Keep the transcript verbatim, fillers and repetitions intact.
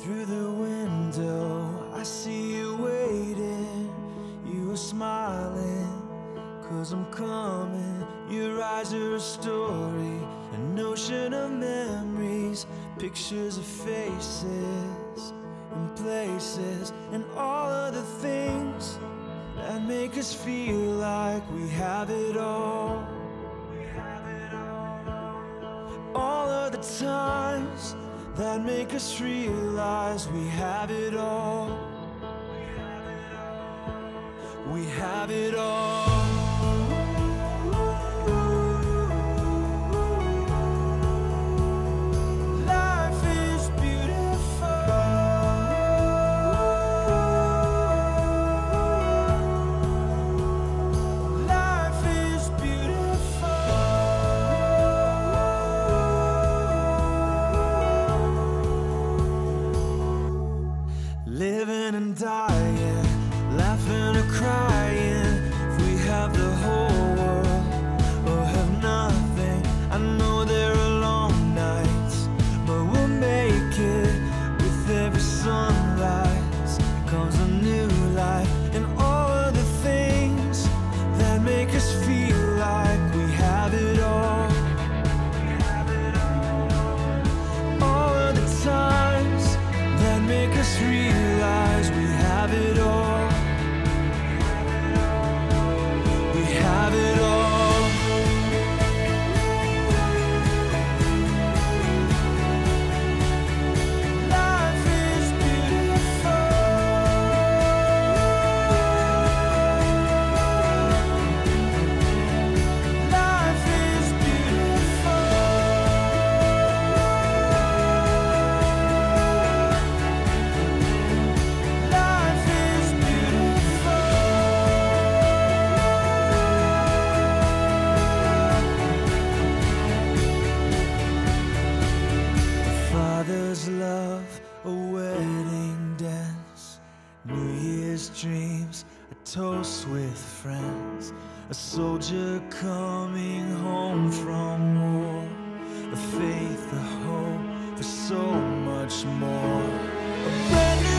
Through the window, I see you waiting. You are smiling, cause I'm coming. Your eyes are a story, an ocean of memories, pictures of faces and places, and all of the things that make us feel like we have it all. All of the times that make us realize we have it all. We have it all. Life is beautiful. Life is beautiful. Living and dying, laughing or crying. If we have the whole world or have nothing, I know there are long nights, but we'll make it. With every sunrise comes a new life, and all of the things that make us feel like we have it all. All of the times that make us realize we have it all. We have it all. Life is beautiful. Life is beautiful. Life is beautiful. A father's love, a wedding dance, New Year's dreams, a toast with friends, a soldier coming home from war, a faith, a hope for so much more. A brand new